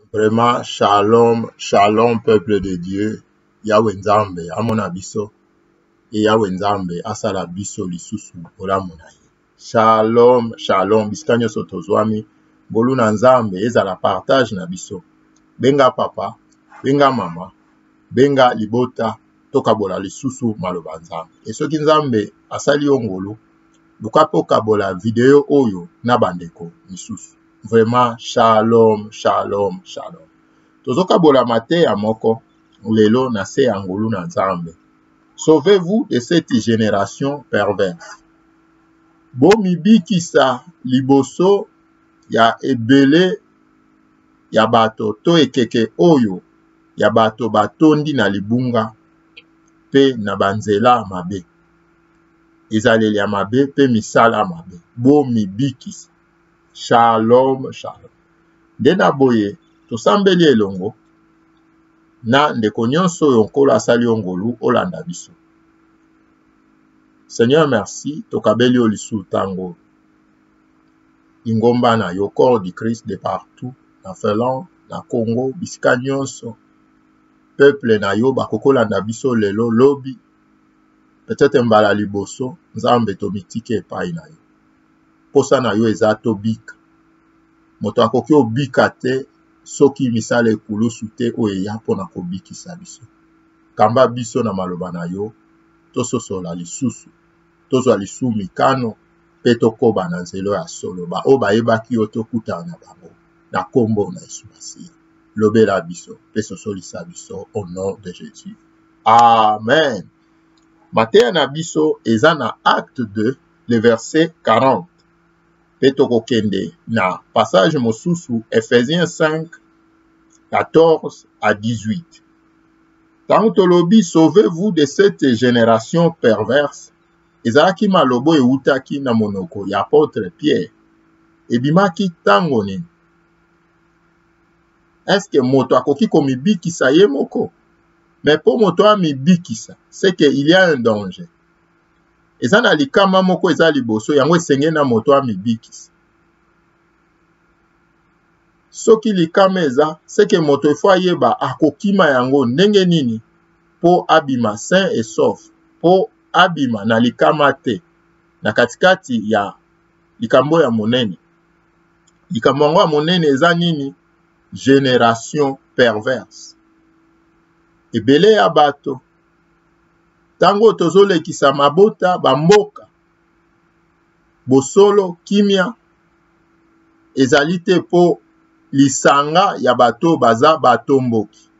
Vraiment, shalom, shalom, peuple de Dieu. Yahweh Nzambe, amona biso. Et Yahweh Nzambe, asala biso lisusu, ola monaye. Shalom, shalom, biskanyo sotozwami. Boluna Nzambe, ezala partage na biso. Benga papa, benga mama, benga libota, tokabola lisusu maloba Nzambe. Et soki Nzambe, asali ongolo, lukapo kabola video oyo na bandeko misusu. Vraiment, shalom, shalom, shalom. Tozoka bola mate ya moko, lelo na se angolu na Nzambe. Sauvez-vous de cette génération perverse. Bomi bikisa liboso ya ebele ya bato to ekeke oyo ya bato batondi na libunga pe na banzela mabe. Ezaleli ya mabe pe misala mabe. Bomi bikisa. Shalom, shalom. Dena boye, tosambeli elongo, na ndeko nyonso oyo nkolo asali ongolu olanda biso. Seigneur, merci, tokabeli olisu tango. Ingomba na yo, corps du Christ de partout, na Finlande, na Congo, bisika nyonso. Peuple na yo, bakokolanda biso lelo, lobi, peut-être mbala liboso, Nzambe tomitike epai na yo. Posa na yo eza tobika. Moto akoki obika te, soki misala ekulusu te oyo pona kobikisa biso. Kamba biso na maloba na yo, tososola lisusu, tozwa lisu mikano, pe tokoba na nzelo ya solo, ba o bayebaki yo tokutana na bango, na kombo na Yesu Masiya. Lobela biso, pe sosolisa biso, au nom de Jésus. Amen. Mateya na biso eza na acte 2, le verset 40. Pe tokokende na passage mosusu, Ephésiens 5, 14 à 18. Tant tolobi, sauvez-vous de cette génération perverse. Ezalaki malobo eutaki na monoko ya apôtre Pierre. Ebimaki tango nini? Est-ce que moto akoki komibikisa ye moko? Mais pour moto amibikisa, c'est que il y a un danger. Eza na likama moko eza liboso, yango esenge na moto amibikisa. Soki likama eza, c'est que moto efo ayeba akokima yango ndenge nini po abima sain et sauf, po abima na likama te, na katikati ya likambo ya monene. Likambo yango ya monene eza nini? Génération perverse. Ebele ya bato, tango tozolekisa mabota bamboka, bosolo, kimia, ezali te po lisanga ya bato baza batomboki.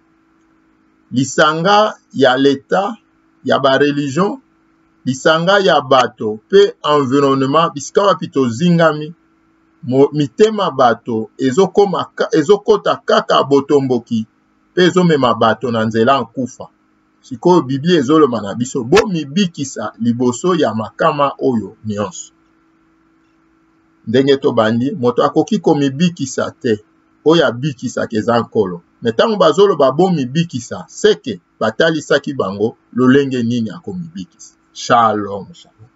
Lisanga ya l'État, ya ba religion, lisanga ya bato, pe environnement, bisika wapi tozingami, mitema bato, ezokota kaka botomboki, pe ezomema bato na nzela nkufa. Sikoyo Biblia ezoloba na biso, bomi bikisa liboso ya makama oyo nyonso. Ndenge to bandi, moto akoki komibikisa te, oyo abikisa keza nkolo. Metango bazoloba bomi bikisa, seke batalisaki bango lolenge nini akomibikisa. Shalom, shalom.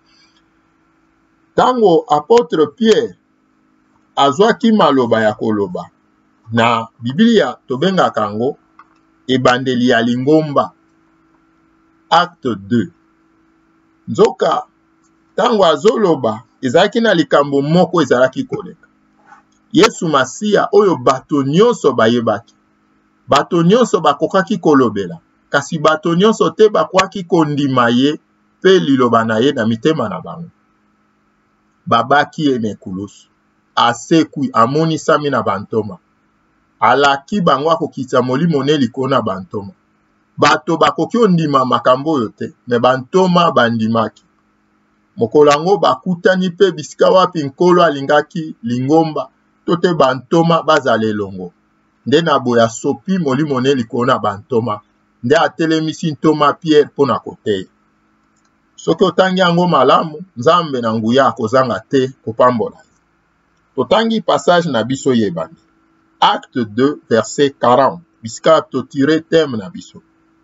Tango apôtre Pierre azwaki maloba ya koloba, na Biblia tobenga kango ebandeli ya lingomba. Acte 2. Nzoka, tango azoloba, ezalaki na likambo moko ezalaki koleka. Yesu Masiya oyo bato nyonso bayebaki. Bato nyonso bakokaki kolobela. Kasi bato nyonso te bakwaki kondima ye, pe liloba na ye na mitema na bango. Babaki ye nekulusu. Asekui, amonisami na bantoma. Alaki bango akokitisa molimo ne likolo na bantoma. Bato bakoki ondima makambo oyo te, me bantoma bandimaki. Mokolo yango bakutani pe bisika wapi nkolo alingaki lingomba, to te bantoma bazala elongo. Nde na boya sopi molimo ne likolo na bantoma, nde atelemisi ntoma Pierre pona koteya. Soki otangi yango malamu, Nzambe na nguya akozanga te kopambola. Totangi passage na biso yebani. Acte 2, verset 40. Bisika totire thème na biso.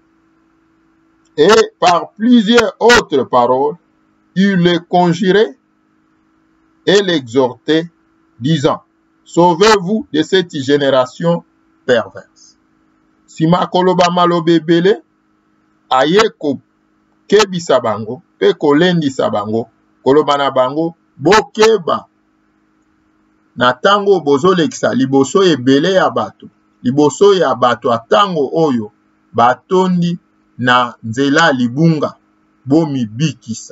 Et par plusieurs autres paroles, il le conjurait et l'exhortait, disant, sauvez-vous de cette génération perverse. Sima koloba maloba ebele aye kokebisa bango pe kolendisa bango koloba na bango bokeba na tango bozolekisa liboso ebele ya bato, liboso ya bato atango oyo batondi na nzela libunga bomibikisa.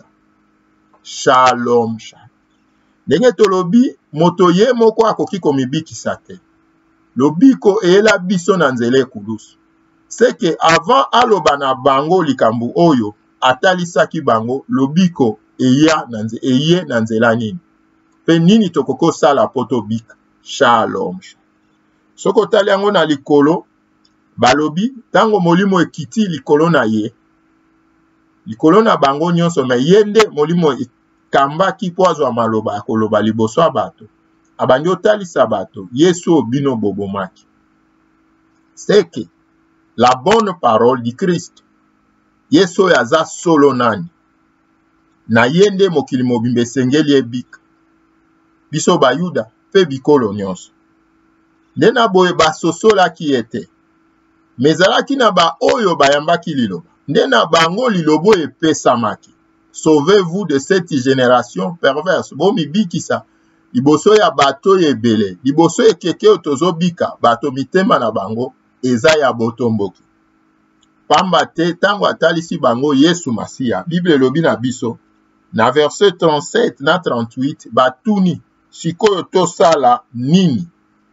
Shalom shalom. Ndenge tolobi moto ye moko akoki komibikisa te. Lobiko eyela biso na nzela ekulusu. Seke avant aloba na bango likambu oyo atalisaki bango lobiko eye na nzela nini. Pe nini tokoko sala poto bika. Shalom. Soko tali yango na likolo balobi tango molimo ekiti likolo na ye. Likolo na bango nyonso me yende molimo ekambaki po azwa maloba akoloba liboso ya bato. Abandi otalisa bato Yesu bino bobomaki. Seke la bonne parole du Christ. Yesu yaza solo nani. Na yende mokili mobimbe sengeli ebika. Biso bayuda pe bikolo nyonso. Ndena boye basosola ki ete. Mezalaki na ba oyo bayambaki liloba. Ndena bango lilobo epesamaki. Sauvez-vous de cette génération perverse. Bomi bikisa. Liboso ya bato ebele. Liboso ekeke otozobika. Bato mitema na bango. Eza ya botomboki. Pamba te tango atalisi bango Yesu Masia. Bible lobi na biso. Na verset 37 na 38. Batuni. Sikoyo tosala nini.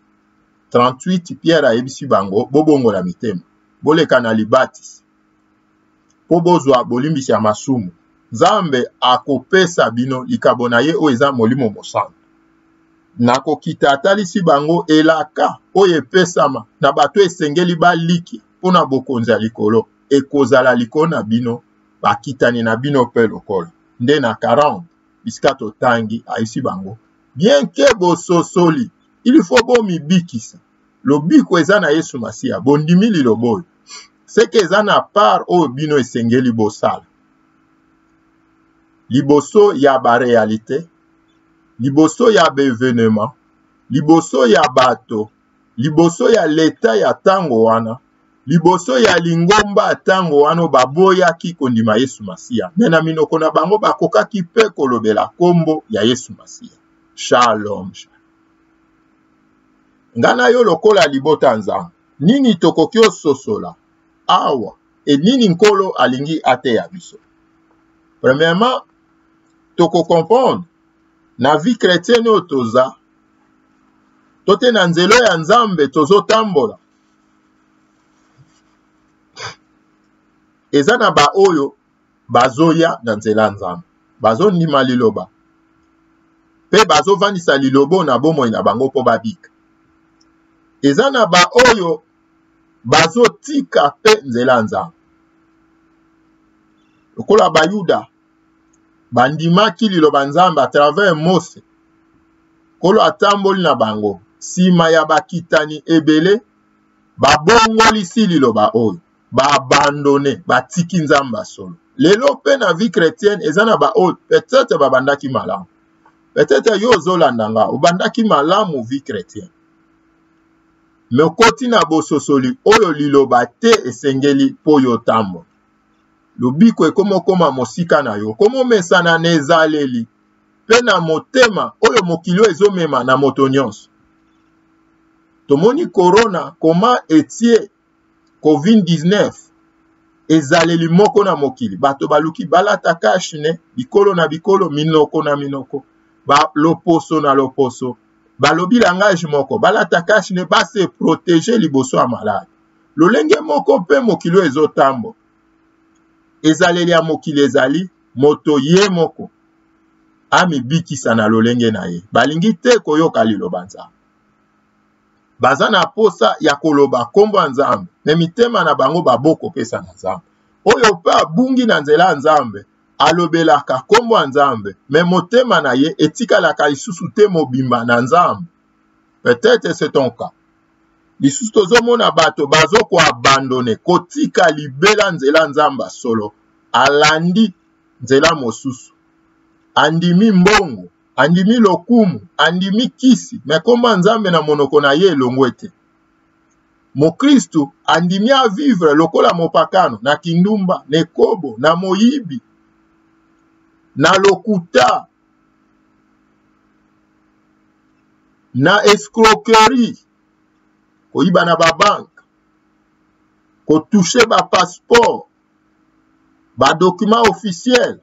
38 Pierre ayebisi bango. Bobongo la mitema. Boleka na libatis. Po bozwa bolimbisi ya masumu. Nzambe akopesa bino likabo na ye oyo eza molimo mosantu. Nakokita atalisi bango elaka oyo epesama na bato esengeli baliki mpona bokonzi ya likolo ekozala likolo na bino bakitani na bino pe lokola. Nde na 40 bisika totangi ayisi bango. Bien ke bososoli il faut bomibikisa. Lobiko eza na Yesu Masia bondimi liloba oyo. Seke eza na part oyo bino esengeli bosala. Liboso ya ba réalité, liboso ya ba événement, liboso ya bato, liboso ya leta ya tango wana, liboso ya lingomba tango wana baboyaki kondima Yesu Masia. Mena minoko na bango bakokaki pe kolobela kombo ya Yesu Masia. Shalom. Ngana yo lokola libota nzambe. Nini tokoki ososola awa e nini nkolo alingi ate ya biso. Premièrement, toko comprendre na vie chrétienne otoza tote na nzelo ya nzambe tozo tambola. Eza na ba oyo bazoya na nzela nzambe. Bazo ndima liloba. Pe bazo vandisa lilobo na bomoi na bango po babika. Eza na ba oyo bazo tika pe nzela nzambe. Lokola bayuda bandimaki liloba nzambe à travers Mose. Kolo atamboli na bango. Sima ya bakitani ebele. Babongolisi liloba oyo. Abandonné. Batiki nzamba solo. Lelo pe na vie chrétienne. Ezana ba oyo. Peut-être babandaki malamu. Peut-être yo zolandanga. Obandaki malamu vie chrétienne. Me koti na bososoli. Oyo liloba te esengeli po yo tambo. Lobiko ekomo koma mosika na yo. Komo mesana nezaleli. Pe na motema. Oyo mokilo ezomema na moto nyonso. Tomoni corona. Koma etie COVID-19. Ezaleli moko na mokili. Bato baluki balata kashne. Bikolo na bikolo. Minoko na minoko. Loposo na loposo. Balobi langage moko. Balata kashne. Base protéger liboso a malade. Lolenge moko pe mokilo ezotambo. Ezaleli ya mokili ezali, moto ye moko. Ami bikisa na lolenge na ye. Balingi te koyoka liloba nzambe. Baza na posa ya koloba kombo nzambe. Me mitema na bango baboko pesa na nzambe. Oyo pe abungi na nzela nzambe. Alobelaka kombo nzambe. Me motema na ye etikalaka lisusu te mobimba na nzambe. Peut-être c'est ton cas. Lisusu tozomona bato bazo ko abandonné kotika libela nzela nzamba solo alandi nzela mosusu andimi mbongo andimi lokumu andimi kisi me komba nzambe na monoko na ye elongwe te Mokristu andimi a vivre lokola mopakano na kindumba, na ekobo, na moyibi, na lokuta, na escroquerie, koyiba na babank, kotouche ba passeport, ba document officiel.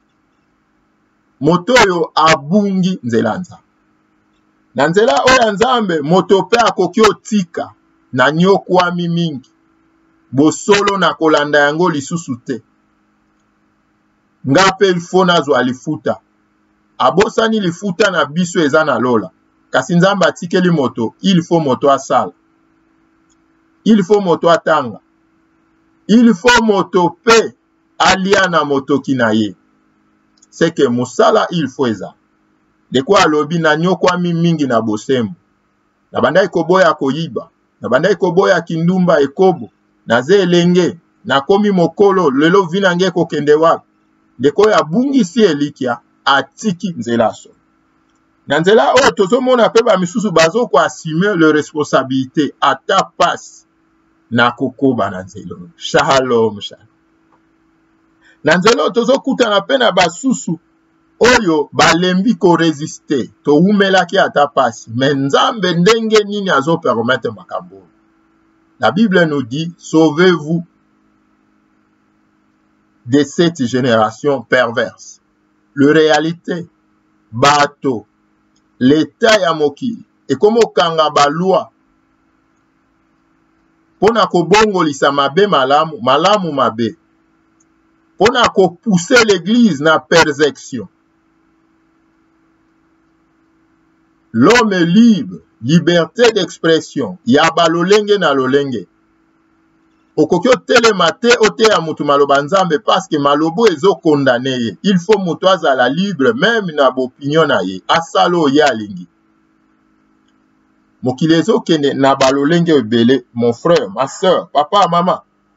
Moto oyo abungi nzela nzambe. Na nzela oyo nzambe moto pe akoki otika na nyokwami mingi. Bosolo na kolanda yango lisusu te. Nga pe ilfo nazwa lifuta. Abosani lifuta na biso eza na lola. Kasi nzambe atikeli moto, il faut moto asala. Il faut moto atanga. Il faut moto pe alia na moto kinaye. C'est que musala il faut eza. De kwa alobi na nyokwami mingi na bosembo. Na bandai koboya koyiba. Na bandai koboya kindumba ekobo. Na ze elenge. Na komi mokolo lelo vinange kokende wapi. De kwa ya bungi si elikia atiki nzela so. Na nzela oyo tozomona pe ba misusu bazo ko assumer le responsabilité ata passe na kokoba na nzela. Shalom shalom. Na nzela tozokuta na pe na basusu oyo balembi ko résister to umelaki ata passe. Mais nzambe ndenge nini azo permettre makambo. La Bible nous dit sauvez-vous de cette génération perverse. Le réalité bato l'état ya mokili et comme okanga ba loi pona ko bongolisa mabe malamu malamu mabe pona ko pousser l'église na persécution. L'homme est libre, liberté d'expression. Ya ba lolenge na lolenge. Okoki otelema te oteya mutu maloba nzambe parce que malobo ezo condamné ye. Il faut mutu azala libre même na bopinion na ye. Asalo ye alingi. Mokili ezo kende na balolenge ebele, mon frère, ma soeur, papa, maman.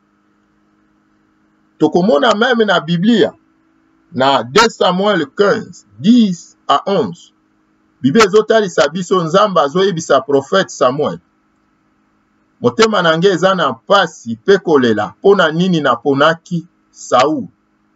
Tokomona même na Biblia, na 2 Samuel 15, 10 à 11. Bible ezotalisa biso nzambe azoyebisa prophète Samuel. Motema nange eza na mpasi pe kolela pona nini naponaki Saul.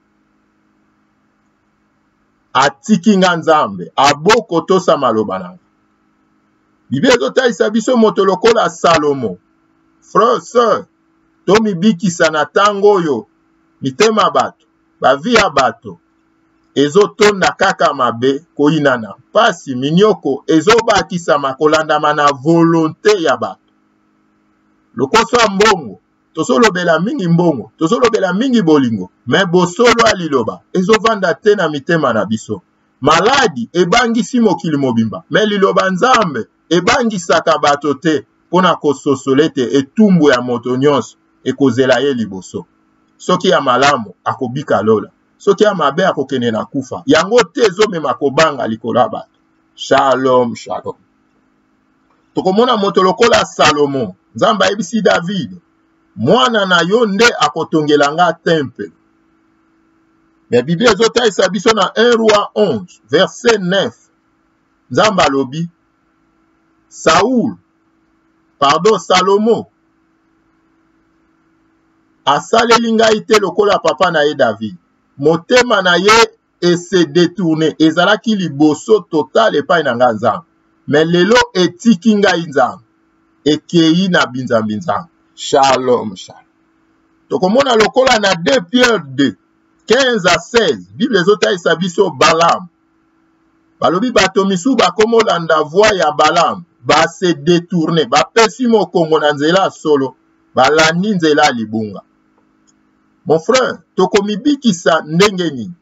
Atiki nga nzambe, aboko tosa maloba nanga. Bible ezotalisa biso moto lokola Salomo. Frère, sœur, tomi bikisa na tango oyo mitema bato, bavi ya bato. Ezotonda kaka mabe koinana. Pasi minyoko ezobakisa makolandama na volonté ya bato. Lokoso mbongo, tosolobela mingi mbongo, tosolobela mingi bolingo, mais bosolo aliloba, ezovanda te na mitema na biso. Maladi ebangisi mokili mobimba, mais liloba nzambe ebangisaka bato te pona kososolete etumbu ya moto nyonso ekozela ye liboso. Soki ya malamu akobika lola, soki ya mabe akokene na kufa, yango te ezomema kobanga likola bato. Shalom, shalom. Tokomona moto lokola Salomo, nzamba ayebisi David, mwana na yo nde akotongela nga temple. Mais Bible ezotalisa biso na 1 Roi 11, verset 9. Nzamba lobi, Salomo, asaleli ngai te lokola papa na ye David. Motema na ye ese détourné, ezalaki liboso total epai na nga nzambe. Mais lelo etiki ngai nzambe, ekei na binzambi nzambe. Shalom, shalom. Tokomona lokola na 2 Pierre 2, 15 à 16, Bible ezotalisa biso Balaam. Balobi bato misu bakomolanda voix ya Balaam, base détourné, bapesi mokongo na nzela solo, balandi nzela libunga. Mon frère, tokomibikisa ndenge nini?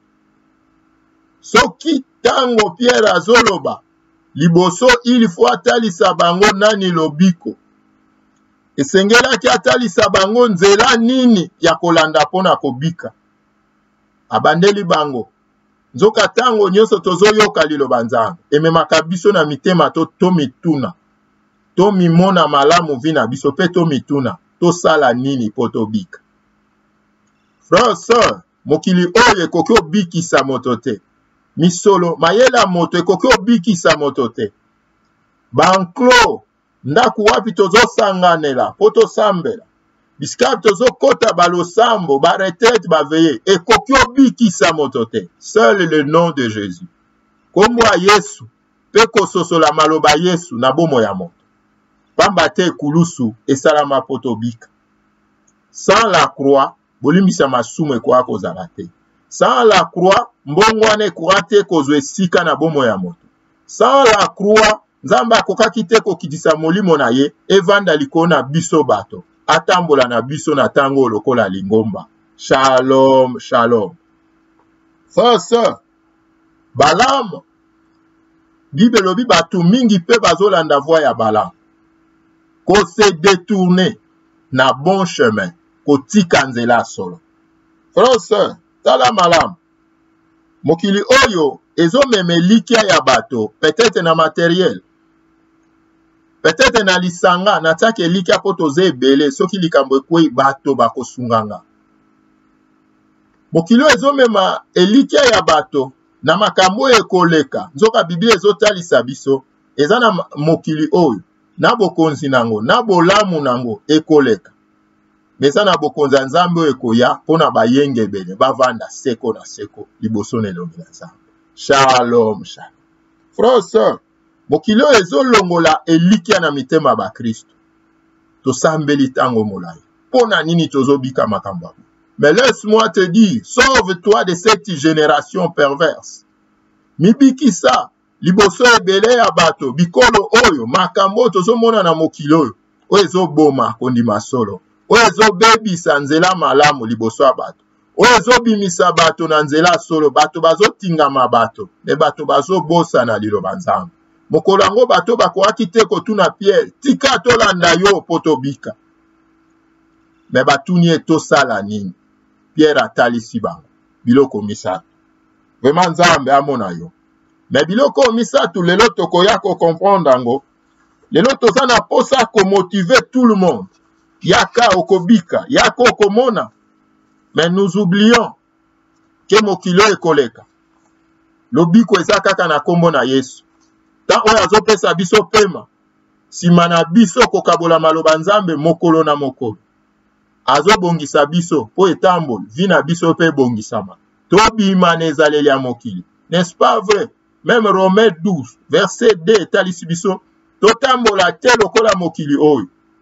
Soki tango Pierre azoloba, liboso il faut atalisa bango nani lobiko. Esengelaki atalisa bango nzela nini ya kolanda pona kobika. Abandeli bango. Nzoka tango nyonso tozoyoka liloba nzambe. Ememaka biso na mitema to mituna. To mimona malamu vina biso pe to mituna. To sala nini po tobika. Frère, sœur, mokili oyo ekoki obikisa moto te. Misolo, mayela moto ekoki obikisa moto te. Banklo, Ndaku wapi tozosanganela po tosambela. Bisika tozokota balosambo, ba retraite baveye. Ekoki obikisa moto te. Seul le nom de Jésus. Kombo ya Yesu. Pe kososola maloba Yesu na bomo ya moto. Pamba te kulusu esalama po tobika. Sans la croix, bolimbisa masumu ekoka kozala te. Sans la croix, mbongo wana ekoka te kozwa esika na bomo ya moto. Sans la croix, Nzambe akokaki te kokitisa molimo na ye evanda likolo na biso bato. Atambola na biso na tango lokola lingomba. Shalom, shalom. Frère, sœur, Balaam, Bible lobi batu mingi pe bazolanda voie ya Balaam. Ko se détourner na bon chemin, ko tika nzela solo. Frère, sœur, tala malamu. Mokili oyo ezomeme likia ya bato, peut-être na matériel. Peut-être na lisanga, na take likia po toze ebele, soki likambo ekwe bato bakosunganga. Mokili ezomema elikia ya bato, na makambo ekoleka. Nzoka Biblia ezotalisa biso, eza na mokili oyo, na bokonzi nango, na bolamu nango ekoleka. Meza na bokonza Nzambe oyo ekoya pona bayenge ebele, bavanda seko na seko, liboso na elongi na Nzambe. Shalom, shalom. Frère, sœur, mokili oyo ezolongola elikia na mitema ba Kristo. Tosambeli tango molai. Pona nini tozobika makambo. Mais laisse-moi te dire, sauve-toi de cette génération perverse. Mibikisa, liboso ebele ya bato, bikolo oyo, makambo tozomona na mokili oyo, oyo ezoboma kondima solo. Oyo ezobebisa nzela malamu liboso ya bato. Oyo ezobimisa bato na nzela solo, bato bazotingama bato, me bato bazobosa na liloba Nzambe. Mokolo yango bato bakoaki te kotuna Pierre, tika tolanda yo po tobika. Me batuni etosala nini? Pierre atalisi bango. Biloko misato. Vraiment Nzambe amona yo. Me biloko misato lelo tokoya ko comprendre yango. Lelo toza na posa ko motiver tout le monde. Yaka okobika, yaka okomona. Mais nous oublions que mokilo ekoleka. Lobiko eza kaka na kombo na Yesu. Ta oyo azopesa biso pema. Sima na biso kokabola maloba Nzambe mokolo na mokolo. Azobongisa biso po etambola, vi na biso pe bongisama. Tobima na ezaleli ya mokili. N'est-ce pas vrai? Même Romains 12, verset 2 etalisi biso, totambola te lokola mokili oyo.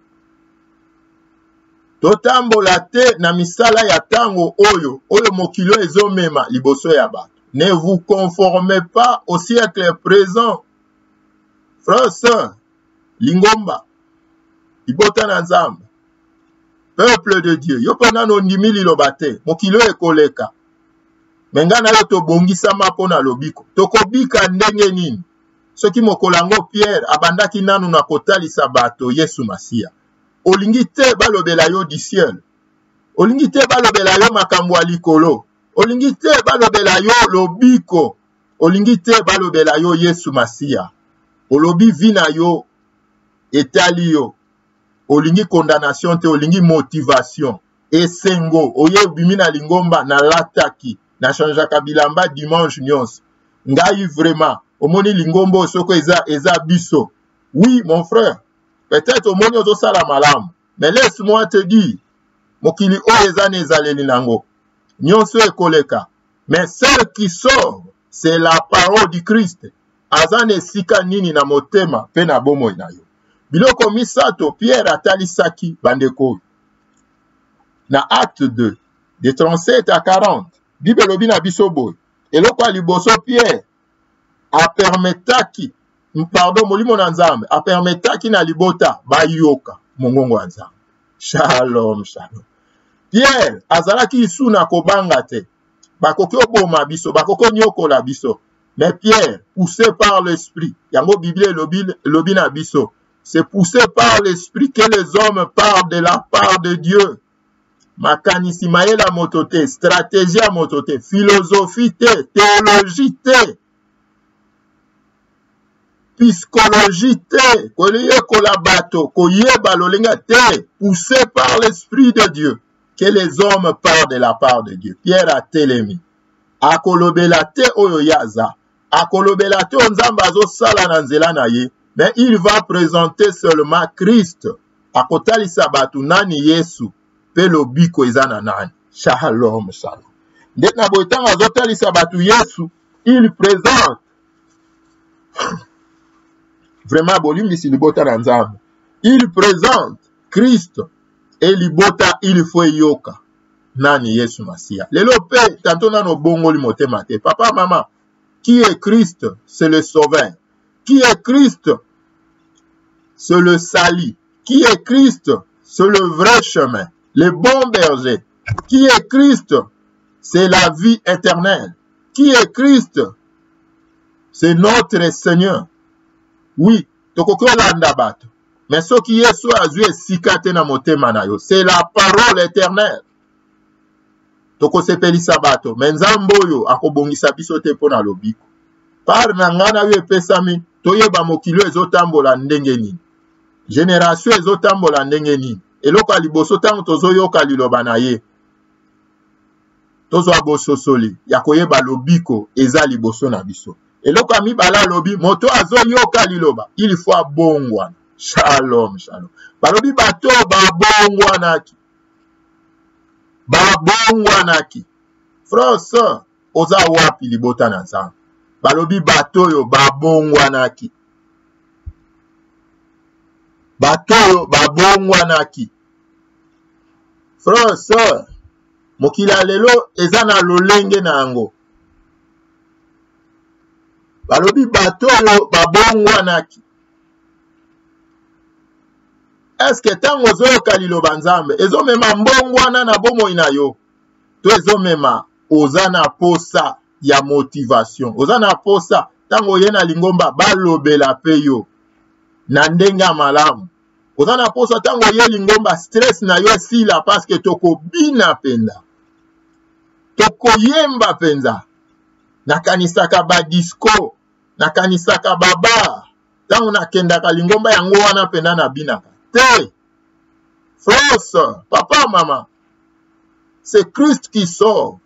Totambola te na misala ya tango oyo, oyo mokili ezomema liboso ya bato. Ne vous conformez pas au siècle présent. Frère, sœur, lingomba, ibota na Nzambe, peuple de Dieu, yo pena no ndimi liloba te, mokili ekoleka. Menga na yo tobongisama pona lobiko. Tokobika ndenge nini? Soki mokolango Pierre abandaki nanu na kotalisa bato Yesu Masia. Olingi te balobela yo du ciel. Olingi te balobela yo makambo likolo. Olingi te balobela yo lobiko. Olingi te balobela yo Yesu Masia. Olobi vina yo etali yo. Olingi condamnation te, olingi motivation. Esengo, oye bimina lingomba na lataki. Na chanjaka bilamba dimanche nyonso. Ngai vraiment, omoni lingombo soko eza biso. Oui, mon frère. Peut-être omoni ozosala malamu. Mais laisse-moi te dire, mokili oyo eza na ezaleli nango. Nyonso ekoleka. Mais celle qui sort, c'est la parole du Christ. Aza na esika nini na motema pe na bomoi na yo. Biloko misato, Pierre atalisaki bandeko. Na acte 2, de 37 à 40. Bible lobi na biso boy. Eloko a liboso Pierre a permetaki, pardon, molimo na Nzambe, a permetaki na libota bayoka mongongo ya Nzambe. Shalom, shalom. Pierre azalaki isu na kobanga te. Bakoki oboma biso, bakoki nyokola biso. Mais Pierre, poussé par l'esprit, yango Bible lobi na biso, c'est poussé par l'esprit que les hommes parlent de la part de Dieu. Makanisi maela motote, stratégie à motote, philosophie te, théologie te, psychologie te, koye kolabato, koye balolinga te, poussé par l'esprit de Dieu, que les hommes parlent de la part de Dieu. Pierre a telemi, akolobela te oyo yaza, akolobela te Nzambe azosala na nzela na ye, mais il va présenter seulement Christ. Akotalisa batu nani Yesu pe lobiko ezana nani. Shalom, shalom. Dès na boitanga azotalisa batu Yesu, il présente. Vraiment bolimbisi libota na nzambe. Il présente Christ et libota il faut yoka. Nani Yesu Masia. Lelo pe tanto nano bongo li motema te. Papa, maman, qui est Christ? C'est le sauveur. Qui est Christ? C'est le salut. Qui est Christ? C'est le vrai chemin. Le bon berger. Qui est Christ? C'est la vie éternelle. Qui est Christ? C'est notre Seigneur. Oui, tokoko landa bato. Mais ce qui est soit azue sikate na motema na yo, c'est la parole éternelle. Toko sepeli sabato, menzambo yo akobongisa biso te pona lobiko. Par na ngana yo epesami, toyeba mokilo ezotambola ndenge nini. Génération ezotambola ndenge nini. Eloko aliboso tango tozoyoka liloba na ye. Tozo abososoli, ya koyeba lobiko eza liboso na biso. Eloko amibala lobi, moto azoyoka liloba, il faut abongwana. Shalom, shalom. Balobi bato babongwanaki. Babongwanaki. Frère, sœur, oza wapi libota na nzambe. Balobi bato yo babongwanaki. Bato yo babongwanaki. Frère, sœur, mokila lelo eza na lolenge na yango. Balobi bato yo babongwanaki. Est-ce que tango zoyoka liloba nzambe ezomema mbongwana na bomoi na yo to ezomema oza na posa ya motivation oza na posa tango ye na lingomba balobela pe yo na ndenge ya malamu oza na posa tango ye lingomba stress na yo esila parce que tokobina penza tokoyemba penza nakanisaka badisco nakanisaka baba tango nakendaka lingomba yango wana penda na binaka. Frère, papa, maman, c'est Christ qui sort.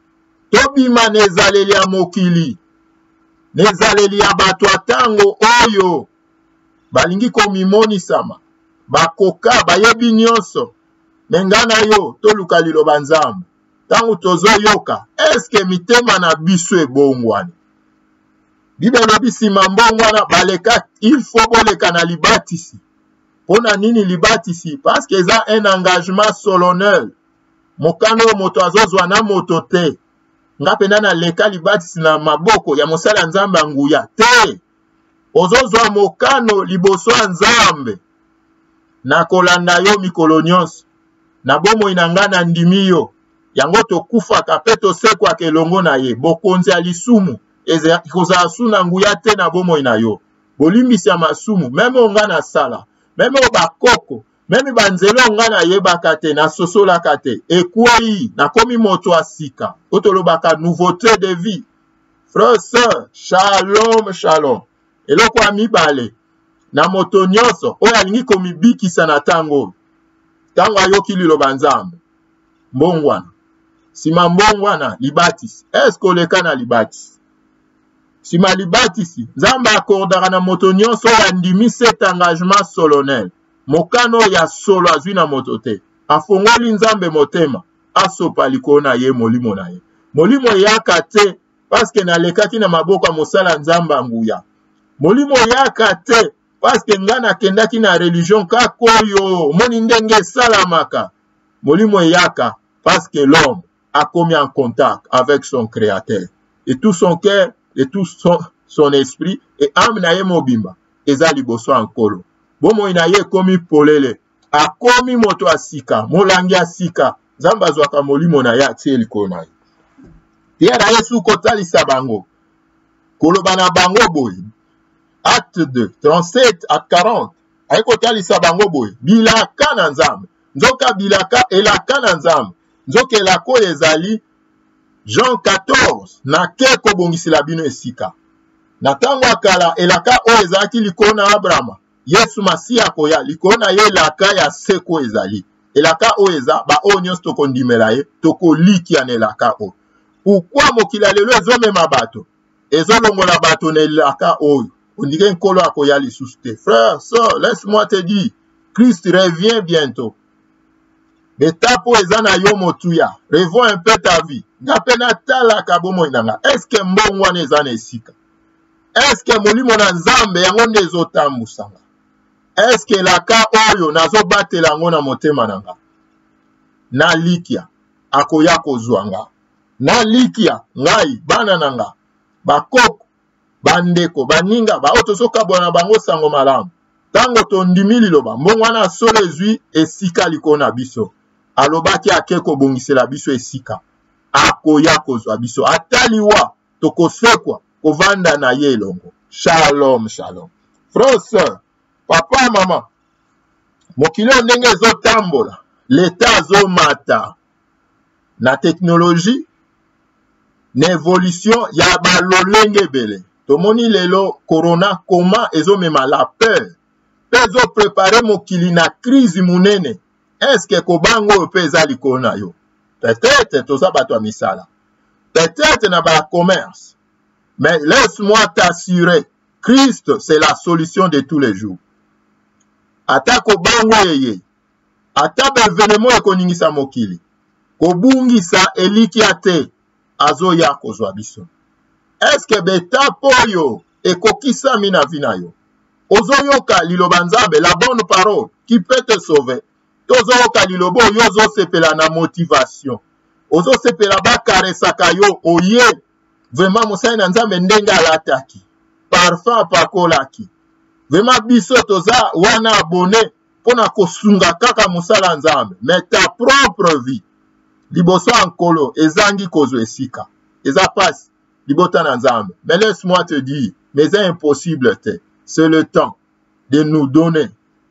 Tobima nezaleli ya mokili, nezaleli ya bato atango oyo, balingi komimoni sama, bakoka, bayebi nyonso, mengana yo, toluka liloba nzambe, tango tozo yoka, eske mitema na biso ebongwani. Bibelo bisima mbongwana, baleka, il faut boleka na libatisi. Pona nini libatisi? Parce que ça un engagement solennel. Mokano moto azozwa na moto te. Ngapenda na leka libatisi na maboko ya mosala nzambe nguya te. Ozozwa mokano liboso nzambe. Na kolanda yo mikolo nyonso. Na bomo inangana ndimi yo. Yango tokufa kapeto sekwa kelongo na ye. Bokonzi alisumu. Eze koza asuna nguya te na bomo ina yo. Bolimbisi ya masumu. Meme ongana sala. Même au bakoko, même banzelo ngana yebaka te na sosolaka te. Ekwei na komi moto asika. Otolobaka nouveauté de vie. Frère, sœur, shalom, shalom. Eloko amibale na moto nyonso oyo alingi komibikisa na tango. Tango ayoki liloba nzambe. Mbongwana. Sima mbongwana libatisi. Est-ce oleka na libatisi? Sima libatisi, nzambe akordaka na moto nyonso andimi cet engagement solennel. Mokano ya solo azwi na moto te. Afongoli nzambe motema, asopa likolo na ye molimo na ye. Molimo yaka te, paske nalekaki na maboko ya mosala nzambe nguya. Molimo yaka te, paske nga nakendaki na religion kako oyo, moni ndenge esalamaka. Molimo yaka, paske l'homme a commis en contact avec son créateur. Et tout son cœur, et tout son esprit, et âme na ye mobimba, eza liboso ankolo. Bomo inaye komi polele, a komi moto asika, molangi asika, zamba zwaka molimo na ya tie likolo na ye. Tia na yesu kotalisa bango, koloba na bango boy, acte 2, 37 à 40, aye kotalisa bango boy, bilaka na nzambe, nzoka bilaka elaka na nzambe, nzoka elako ezali, Jean 14, na ke kobongisila bino esika. Na tango akala elaka o ezaki likolo na Abrahama. Yesu Masia koya likolo na ye elaka ya seko ezali. Elaka o eza ba o nyonso tokondimela ye tokoliki ya elaka o. Pourquoi mokila lelo ezomema bato? Ezolongola bato na elaka oyo. On dirait nkolo akoya lisusu te. Frère, sœur, laisse-moi te dire, Christ revient bientôt. Betapo ezana yo motuya. Revois un peu ta vie. Ngapena tala kabomo inanga. Est-ce que mbongwa nezana esika? Est-ce que molimo na nzambe yango nezotambusanga? Est-ce que laka oyo nazo batela yango na motema nanga? Na likia akoya kozwanga. Na likia ngai bana nanga bakoko bandeko baninga ba otosoka bwana bango sango malamu. Tango tondimi liloba mbongwana solo ezwi esika likona biso. Alobaki akeko bongisela biso esika. Akoya kozwa biso. Ataliwa tokosekwa kovanda na ye elongo. Shalom, shalom. Frère, papa, maman, mokili ndenge ezotambola, l'État azomata na technologie, na évolution ya balolenge bele. Tomoni lelo corona koma ezomema la peur. Pezo prepare mokili na crise munene. Est-ce que kobango peza likona yo? Peut-être toza bato misala. Peut-être na ba commerce. Mais laisse-moi t'assurer, Christ c'est la solution de tous les jours. Ata kobango yeye. Ata bevenemo ekoningisa mokili. Kobungisa elikia te azoya kozwa biso. Est-ce que beta poyo ekokisa mina vina yo? Ozoyoka liloba nzambe, la bonne parole qui peut te sauver. Tozoyoka lilobo yozo sepela na motivation. Ozo sepela bakaresaka yo oye. Vraiment mosai na nzambe ndenga alataki. Parfum pakolaki. Vraiment biso toza wana abonné pona kosunga kaka musala nzambe. Mais ta propre vie. Liboso ankolo ezangi kozwe esika. Eza passe libota na nzambe. Mais laisse-moi te dire, mais c'est impossible te. C'est le temps de nous donner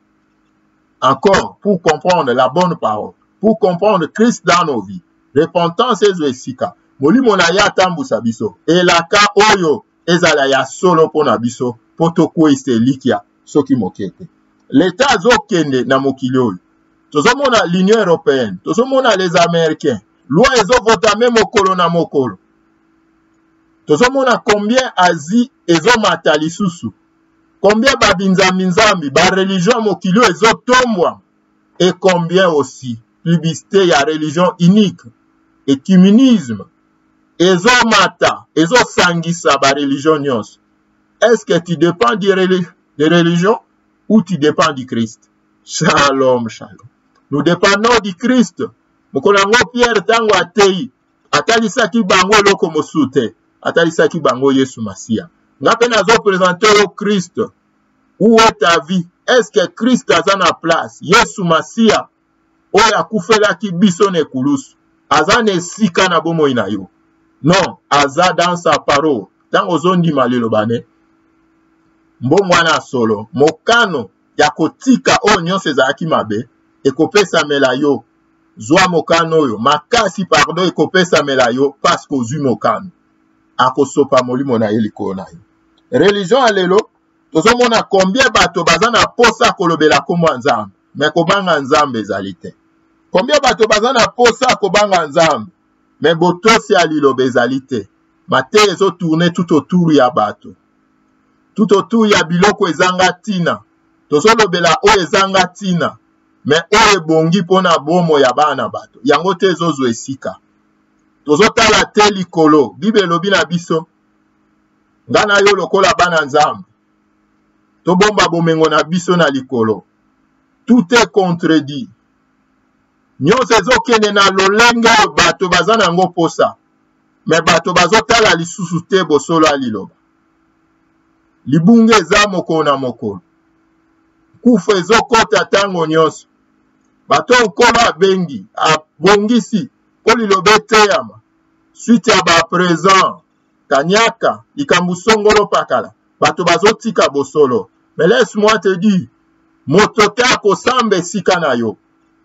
encore pour comprendre la bonne parole, pour comprendre Christ dans nos vies. Repentance ezo esika. Molimo na ya tambusa biso. Elaka oyo ezala ya solo pona biso poto kwese likia soki mokete. L'État azokende na mokili oyo. Tozomona l'Union européenne, tozomona les Américains. Loi ezovota même mokolo na mokolo. Tozomona combien Asie ezomata lisusu. Combien babinzambi ba religion mokili ezotombwa. Et combien aussi publicité ya religion unique. Ecuménisme. Ezomata, ezosangisa ba religion nyonso. Est-ce que tu dépends de religion ou tu dépends du Christ? Shalom, shalom. Nous dépendons du Christ. Mokolango Pierre tango atei. Atalisaki bango eloko mosute. Atalisaki bango Yesu Masia. Ngape nazo présenter au Christ. Où est ta vie? Est-ce que Christ a na place? Yesu Masia. Oya akufelaki biso ne kulusu. Aza ne sika na bomo inayo. Non, aza dans sa parole. Tango zondi malelo bane. Mbongwana solo. Mokano ya kotika o nyonso ezalaki mabe. Ekopesa melayo. Zwa mokano oyo. Makasi pardon ekopesa melayo. Parce kozwi mokano. Akosopa molimo na ye likolo na ye. Religion alelo. Tozomona combien bato baza na posa kolobela kombo nzambe. Mais kobanga nzambe ezali te. Combien bato baza na posa kobanga nzambe. Mais botosi aliloba ezali te. Mate ezo tourner tout autour ya bato. Tout autour ya biloko ezanga tina. Tozolobela o ezanga tina. Mais o ebongi pona bomo ya bana bato. Yango te ezozo esika. Tozotala te likolo. Bible elobi na biso. Ngana yo lokola bana nzambe. Tobomba bomengo na biso na likolo. Tout est contredit. Nyonso ezokende na lolenge bato baza nango posa. Mais bato bazotala lisusu te bosolo aliloba. Libunge eza mokolo na mokolo. Kufa ezokota tango nyonso. Bato nkolo abengi, abongisi, po lilobe teyama. Suite ya ba présent, kanyaka, ikambusongolo pakala. Bato bazotika bosolo. Mais laisse-moi te dire, motote akosambe sika na yo.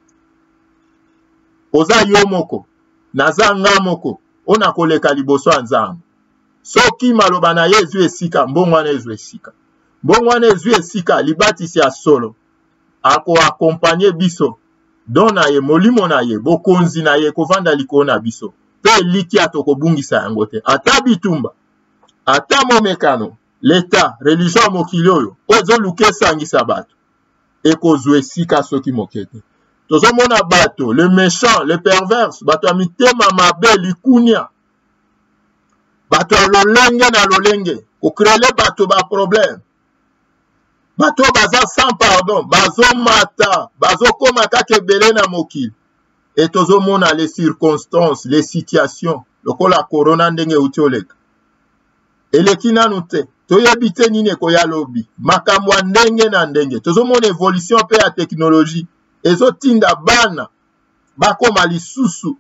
Oza yo moko, naza nga moko, ona koleka liboso ya nzambe. Soki maloba na ye ezwi esika, mbongwana ezwi esika. Mbongwana ezwi esika, libatisi ya solo. Ako akompanye biso, don na ye, molimo na ye, bokonzi na ye, kovanda likolo na biso. Pe liki atoko bungisa yango te. Ata bitumba, ata momekano, l'état religion mokili oyo ezoluka esangisa bato ekozwa esika soki moke te. Tozomona bato le méchant le perverse bato ya mitema mabe likunia bato ya lolenge na lolenge kokrele bato ba problème bato baza sans pardon bazomata bazokoma kaka ebele na mokili et tozomona les circonstances les situations lokola corona ndenge euti oleka eleki nanu te toyebi te nini ekoya lobi makambo ya ndenge na ndenge tozomona évolution mpe ya teknologie ezotinda bana bakoma lisusu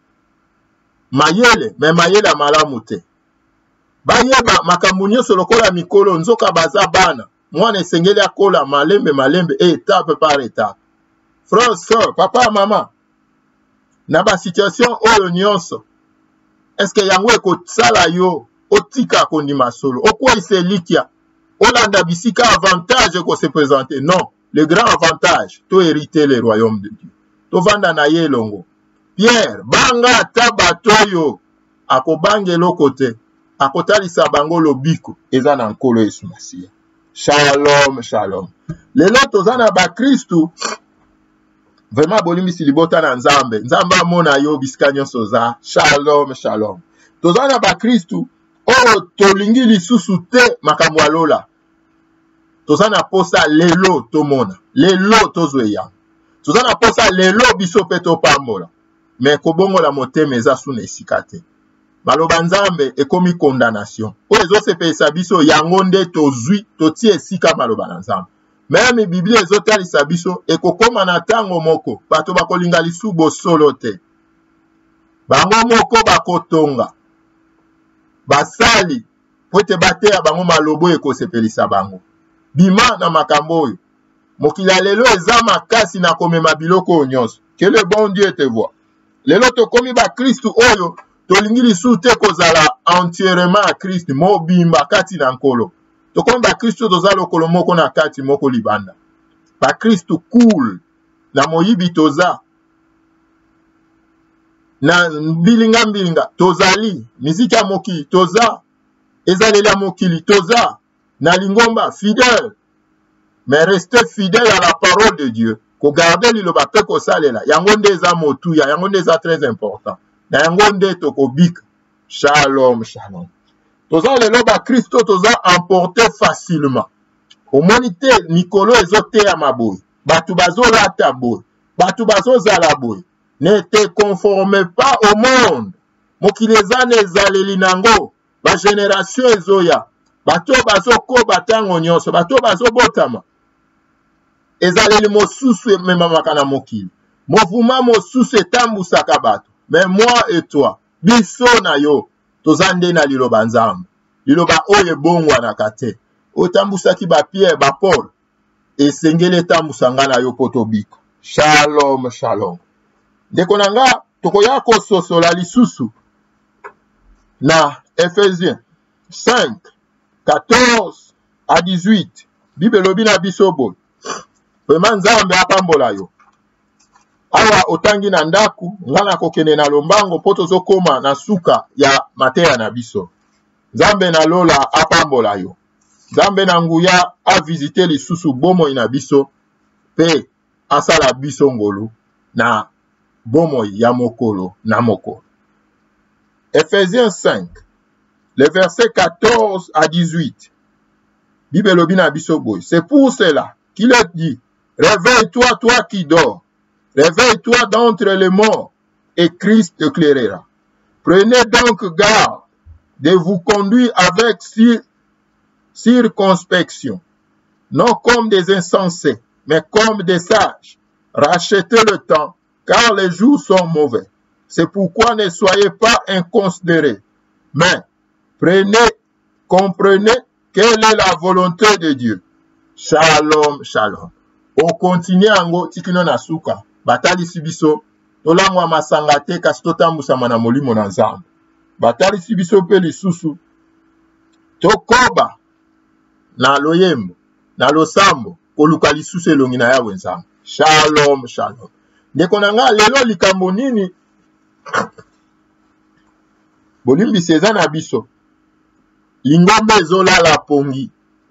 mayele me mayele ya malamu te bayeba makambo nyonso lokola mikolo nzoka baza bana mwana esengeli akola malembe étape par étape. Frère papa mama na ba situation oyo nyonso eske yango ekosala yo otika kondima solo okwisa elikia olanda bisika avantage ekose présenter? Non, le grand avantage to hériter le royaume de Dieu tovanda na ye elongo. Pierre banga ata bato oyo akobangela kote akotalisa bango lobiko eza na nkolo Yesu Masiya. Shalom shalom. Lelo toza na bakristu vraiment bolimbisi libota na nzambe nzambe amona yo bisika nyonso za. Shalom shalom. Toza na bakristu oyo tolingi lisusu te makambo ya lola toza na posa lelo tomona lelo tozwe yango toza na posa lelo biso mpe topambola me kobongola motema eza suna esika te. Maloba nzambe ekomi condamnation oyo ezosepelisa biso yango nde tozwi totie esika maloba na nzambe. Meme biblia ezotalisa biso ekokoma na ntango moko bato bakolinga lisu bosolo te bango moko bakotonga basali po ete bateya bango malobo ekosepelisa bango. Bima na makambo oyo mokili ya lelo eza makasi na komema biloko oyo nyonso. Que le bon Dieu te voit. Lelo tokomi bakristu oyo tolingi lisusu te kozala entièrement à Christ mobimba kati na nkolo. Tokomi bakristu toza lokolo moko na kati moko libanda. Bakristu cool na moyibi toza na mbilinga tozali miziki ya mokili toza ezaleli ya mokili toza na lingomba fidèle mais rester fidèle à la parole de Dieu ko garder liloba pe ko salela yango nde eza motuya yango nde eza très important na yango nde tokobika. Shalom shalom. Toza lelo bakristo toza emporté facilement omoni te mikolo ezoteya maboye bato bazolata boye bato bazozala boye. Ne te conforme pas au monde. Mokili eza na ezaleli nango ba génération ezoya bato bazokoba ntango nyonso bato bazobotama ezaleli mosusu ememamaka na mokili movuma mosusu etambusaka bato. Mais moi et toi biso na yo toza nde na liloba nzambe liloba oyo ebongwanaka te otambusaki bapierre bapaul esengeli etambusa nga na yo po tobika. Shalom shalom. Ndeko na nga tokoya kososola lisusu na Ephésiens 5 14 à 18 Bible lobi na biso boye vraiment nzambe apambola yo awa otangi na ndaku nga na kokende na lombango po tozokoma na suka ya mateya na biso. Nzambe na lola apambola yo nzambe na nguya avisite lisusu bomoi na biso pe asala biso ngolu na bomoi ya mokolo na mokolo. Ephésiens 5 le verset 14 à 18 Bible lobi na biso boye. C'est pour cela qu'il a dit: réveille-toi, toi qui dors, réveille-toi d'entre les morts, et Christ t'éclairera. Prenez donc garde de vous conduire avec circonspection, non comme des insensés, mais comme des sages. Rachetez le temps, car les jours sont mauvais. C'est pourquoi ne soyez pas inconsidérés, mais comprenez quelle est la volonté de Dieu. Shalom, shalom. O continue ango tikino na suka. Batali sibiso, tolangwa masanga te kasi totambusama na molimo na nzambe. Batali sibiso pe lisusu, tokoba na loyembo, na losambo, koluka lisusu elongi na yawe nzambe. Shalom, shalom. Ndeko na nga lelo likambo nini bolimbisi eza na biso. Lingomba ezolala pongi.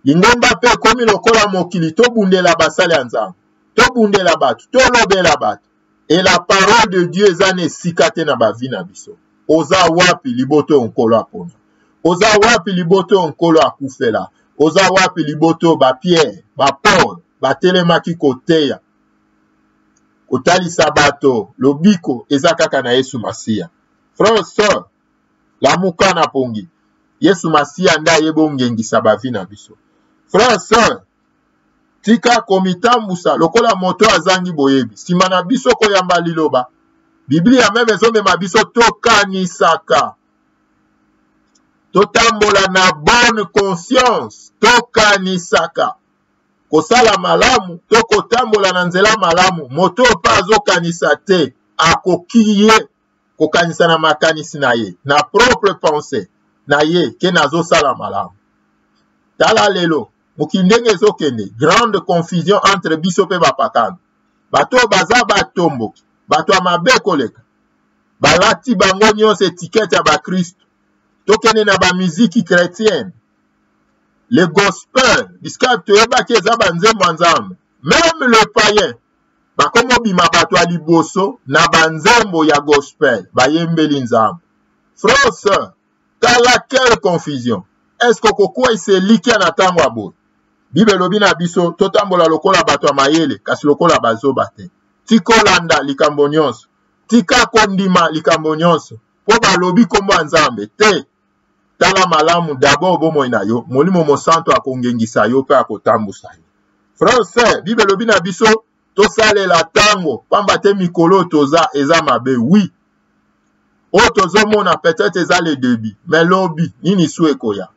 lingomba pe komi lokola mokili tobundela basali ya nzambe tobundela bato tolobela bato et la parole de Dieu eza na esika te na bavi na biso oza wapi liboto nkolo apona oza wapi liboto nkolo akufela oza wapi liboto bapierre bapaul batelemaki koteya kotalisa bato lobiko eza kaka na Yesu Masiya. Frère sœur lamuka na pongi Yesu Masiya nde ayebongengisa bavi na biso. Frère sœur tika komitambusa lokola moto azangi boyebi sima na biso koyamba liloba Biblia meme ezomema biso tokanisaka totambola na bonne conscience tokanisaka kosala malamu tokotambola na nzela malamu moto pa azokanisa te akoki ye kokanisa na makanisi na ye na propre pensée na ye ke nazosala malamu. Tala lelo mokindenge ezokende grande confusion entre biso pe bapakano bato baza batomboki bato ya mabe koleka balati bango nyonso etikete ya bakristo tokende na bamiziki chrétienne le gospel bisika toyebaki eza banzembo ya nzambe même le païen bakomi bima bato ya liboso na banzembo ya gospel bayembeli nzambe. Frère sœur tala quelle confusion est-ce que kokuwa iselikia na ntango ya boye Bible elobi na biso totambola lokola bato ya mayele kasi lokola bazoba te tikolanda likambo nyonso tika kondima likambo nyonso po balobi kombo ya nzambe te tala malamu d'abord bomoi na yo molimo mosantu akongengisa yo pe akotambusa yo. Frère sœur Bible elobi na biso tosalela tango pamba te mikolo toza eza mabe oui oyo tozomona peut-être eza le début mais lobi nini su ekoya.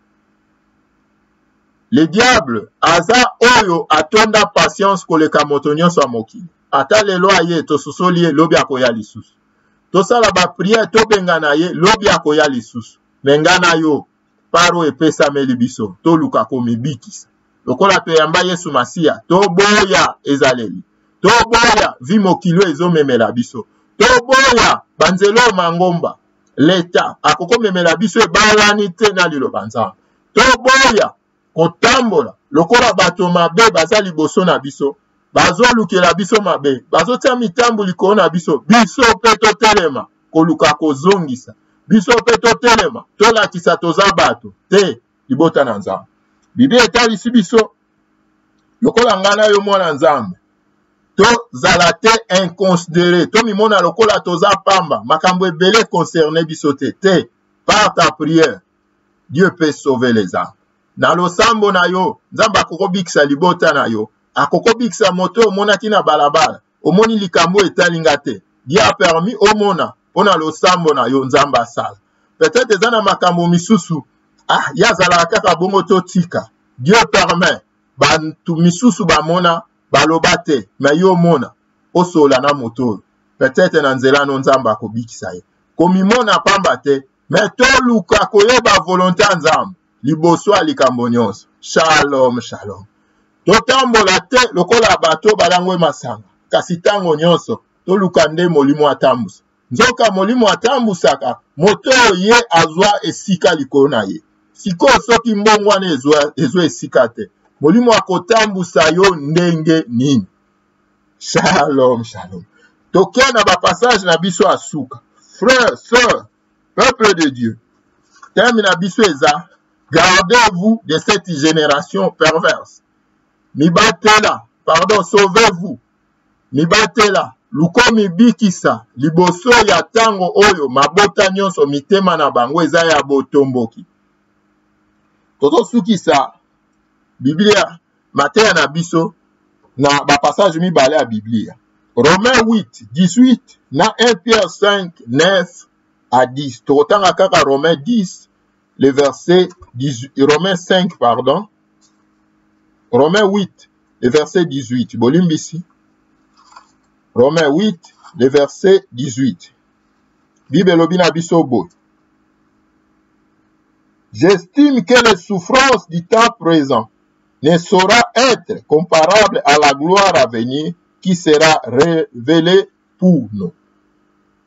Le diable aza oyo atonda patience koleka moto nyonso ya mokili ata lelo aye tososoli ye lobi akoya lisusu tosala bapriere tobenga na ye lobi akoya lisusu me nga na yo paro epesameli biso toluka komibikisa lokola toyamba Yesu Masiya toboya ezaleli toboya vi mokili ezomemela biso toboya banzelo mangomba leta akokomemela biso ebalani te na liloba nzambe toboya kotambola lokola bato mabe baza liboso na biso bazolukela biso mabe bazotia mitambo likolo na biso biso pe totelema koluka kozongisa biso pe totelema tolakisa toza bato te libota na nzambe. Biblia etalisi biso lokola ngana yo mwana nzambe tozala te inconsidéré tomimona lokola toza pamba makambo ebele concerne biso te par ta prière Dieu peut sauver les âmes. Na losambo na yo nzambe akokobikisa libota na yo akokobikisa moto omonaki na balabala omoni likambo etalinga te Dieu a permis omona pona losambo na yo nzambe asala peut-être eza na makambo misusu yazala kaka bongo totika Dieu permet bantu misusu bamona baloba te mais yo mona osola na moto peut-être na nzela no nzambe akobikisa ye komimona pamba te mais toluka koyeba volonté ya nzambe liboso ya likambo nyonso. Shalom shalom totambola te lokola bato balangwe masanga kasi tango nyonso toluka nde molimo atambusa nzoka molimo atambusaka moto ye azwa esika likolo na ye sikoyo soki mbongo wana ezwa esika te molimo akotambusa yo ndenge nini. Shalom shalom toke na bapassage na biso asuka. Frère sœur peuple de Dieu terme na biso eza gardez-vous de cette génération perverse. Mibatela, pardon, sauvez-vous. Mibatela, lukomi bikisa, liboso ya tango oyo, mabota nyonso mitema na bango eza ya botomboki. Toto sukisa, Biblia, mateya na biso, na bapassage mibale ya Biblia. Romains 8, 18, na 1 Pierre 5, 9 à 10. Totanga kaka Romains 10, le verset 18, Romains 5, pardon. Romains 8, le verset 18. Bolimbisi. Romains 8, le verset 18. Bible lobina bisobo. J'estime que les souffrances du temps présent ne saura être comparable à la gloire à venir qui sera révélée pour nous.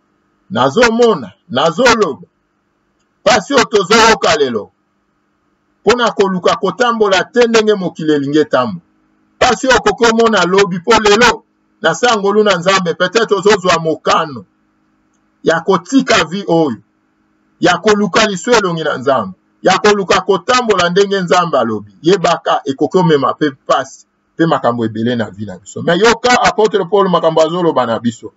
Nazomona, nazoloba. Pasi otozoyoka lelo. pona koluka kotambola te ndenge mokili elingi etambola. Pasi okoki omona lobi po lelo na sangolu na Nzambe peut-être ozozwa mokano ya kotika vi oyo, ya koluka liso elongi na Nzambe, ya koluka kotambola ndenge Nzambe alobi. Yebaka ekoki omema pe pasi pe makambo ebele na vi na biso. Mais yoka apôtre Paul makambo azoloba na biso.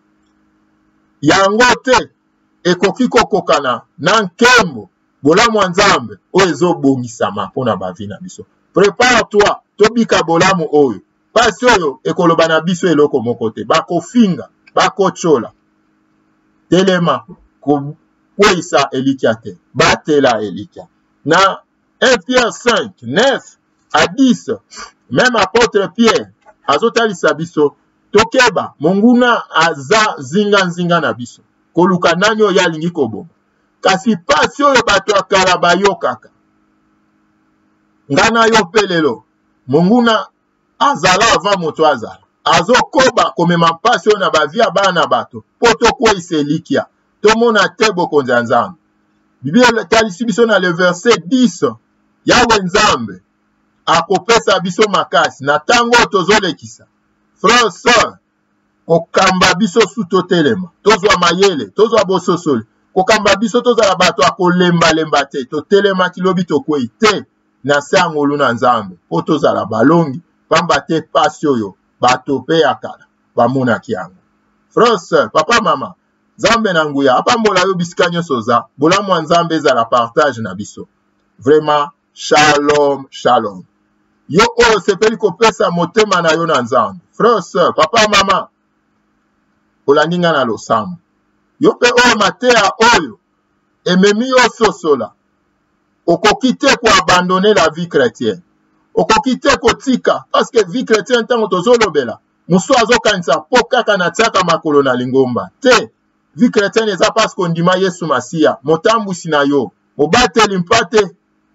Yango te ekoki kokokana na nkembo bolamu ya Nzambe oyo ezobongisama mpona bavi na biso. Prépare-toi tobika bolamu oyo. Pasi oyo ekoloba na biso eloko moko te. Bakofinga, bakochola. Telema kokweyisa elikya te. Batela elikya. Na 1 Pierre 5, 9 à 10, même apôtre Pierre azotalisa biso tokeba monguna aza zinga na biso. Koluka nani oyo alingi koboma. Kasi pasi oyo bato akala bayokaka. Ngana yo pelelo. Monguna azala ava moto azala. Azokoba komema pasi oyo na bavia bana bato. Poto kweyisa elikya. Tomona te bokonzi ya Nzambe. Biblia talisi biso na le verset 10. Yawe Nzambe akopesa biso makasi na tango tozolekisa. Frère, sœur, kokamba biso su totelema. Tozwa mayele, tozwa bososoli. Kokamba biso tozala bato akolemba te. Totelema kilobi tokwei te. Na sangolu na Nzambe. Po tozala balongi. Pamba te pasi oyo. Bato pe akala. Bamonaki yango. Frère, sœur, papa, mama. Nzambe na nguya. Apambola yo bisika nyonso za. Bolamu ya Nzambe ezala partage na biso. Vraiment, shalom, shalom. Yo oyo sepeli kopesa motema na yo na Nzambe. Frère, sœur, papa, mama. Olaninga na losambo. Yo pe oyo mateya oyo. Ememi yo sosola. Okoki te ko abandonner la vie chrétienne. Okoki te kotika. Parce que vie chrétienne tango tozolobela. Musu azokanisa po kaka na tiaka makolo na lingomba. Te. Vie chrétienne eza parce qu'on ndima Yesu Masia. Motambusi na yo. Mobateli mpate.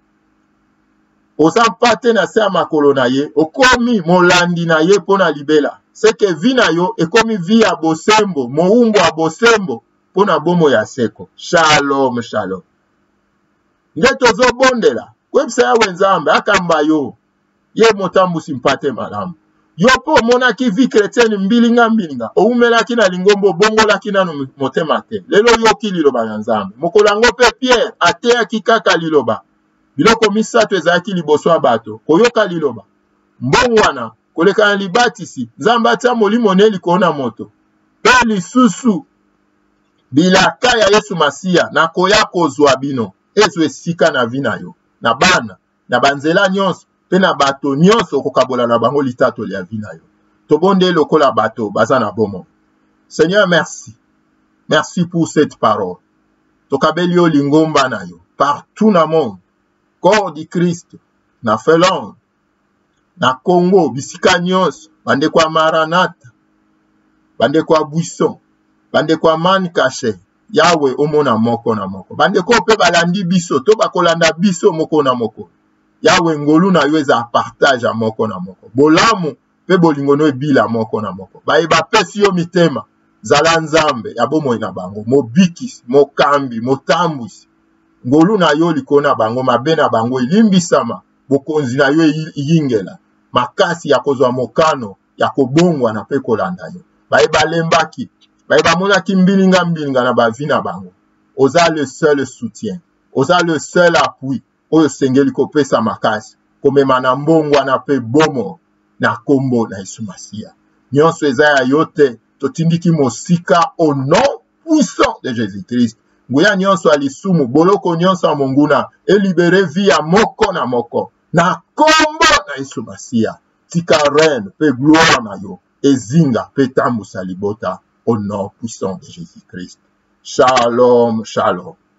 Oza mpate na se ya makolo na ye. Okomi molandi na ye pona libela. C'est que vi na yo ekomi vi ya bosembo. Moumbo ya bosembo pona bomo ya seko. Shalom, shalom. Nde tozo bondela. Kwebisa ya Nzambe akamba yo. Ye motambusi mpate malamu. Yo po monaki vi chrétienne mbilinga. Oumelaki na lingombo bongolaki nanu motema te. Lelo yoki liloba ya Nzambe. Mokolango pe Pierre ateyaki kaka liloba. Biloko misato ezalaki liboso ya bato. Koyoka liloba. Mbongwana koleka na libatisi. Nzambe atia molimo ne likolo na moto. Pe lisusu bilaka ya Yesu Masia na koya kozwa bino. Ezo esika na vi na yo. Na bana, na banzela nyonso. Pe na bato nyonso kokabola na bango litato ya vi na yo. Tobonde lokola bato baza na bomo. Seigneur, merci. Merci pour cette parole. Tokabeli yo lingomba na yo. Partout na monde. Corps du Christ. Na Finlande. Na Congo. Bisika nyonso. Bande kwa Maranatha. Bande kwa Buisson. Bande kwa Mankache. Yawe omona moko na moko. Bande ko pe balandi biso. To bakolanda biso moko na moko. Yawe ngolu na yo eza partage a moko na moko. Bolamu pe bolingono ebila moko na moko. Ba pesi yo mitema. Zala Nzambe ya bomo ina bango. Mobikisi, mokambi, motambusi. Ngolu na yo likona bango mabe na bango ilimbisama. Bokonzi na yo yingela. Makasi ya kozwa mokano ya kobongwa na pe kolanda yo. Ba lembaki. Ba monaki mbilinga na bavi na bango. Oza le seul soutien. Oza le seul appui. Oyo sengeli kopesa makasi. Komema na mbongwa na pe bomo na kombo na Yesu Masia. Nyonso eza ya yote. Totindiki mosika au nom puissant de Jésus-Christ. Nguya nyonso alisumu. Boloko nyonso a monguna. E libere via moko na moko. Na kombo na Yesu Masia. Tika reine pe gloire na yo. Ezinga pe tambusa libota. Au nom puissant de Jésus-Christ. Shalom, shalom.